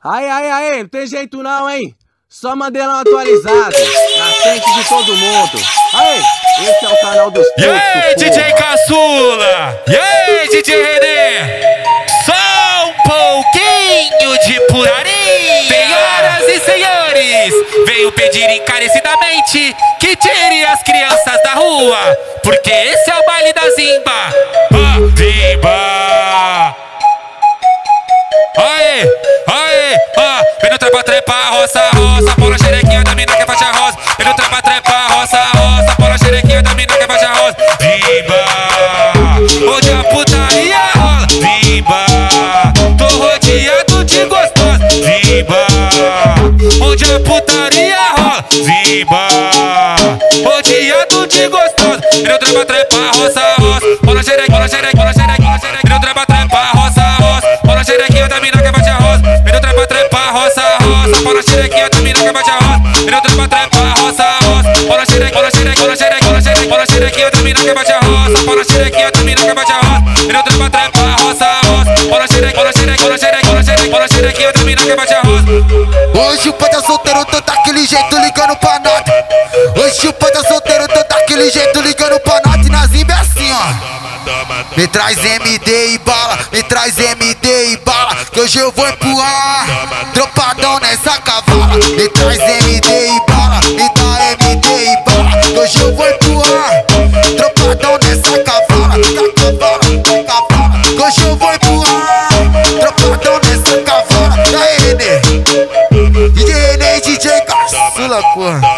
Aí, não tem jeito não, hein? Só Mandelão atualizado, na frente de todo mundo. Aí, esse é o canal dos putos. E aí, DJ Caçula? E aí, DJ René? Só um pouquinho de puraria. Senhoras e senhores, venho pedir encarecidamente que tire as crianças da rua, porque esse é o baile da Zimba. Zimba! Aê, vem no trepa, roça, bola xerequinha da mina que é faixa rosa. Vem no trepa, roça, bola xerequinha da mina que é faixa rosa. Zimba, onde a putaria rola. Zimba, tô rodeado de gostosa. Zimba, onde a putaria rola. Zimba, rodeado de gostosa. Vem no trepa, roça, bola xerequinha, bola xerequinha. Vem no trepa, roça, bola xerequinha da mina que é faixa rosa. Vem no trepa, roça, bola xerequinha da mina que é faixa rosa. Vem no trepa, roça, bola xerequinha da mina que é faixa rosa. Bola xerequinha da mina que é faixa rosa. Vem no trepa, roça, bola xerequinha da mina que é faixa rosa. Hoje o pai tá solteiro, tô daquele jeito ligando pra nota. Hoje o pai tá solteiro, tô daquele jeito ligando pra nota. E na Zimba é assim, ó. Me traz MD e bala, me traz MD e bala, que hoje eu vou empurrar tropadão nessa cavala. Me traz MD e bala, me dá MD e bala, que hoje eu vou empurrar tropadão nessa cavala. Que hoje eu vou empurrar tropadão nessa cavala. E aí, René? DJ René e DJ Caçula, porra.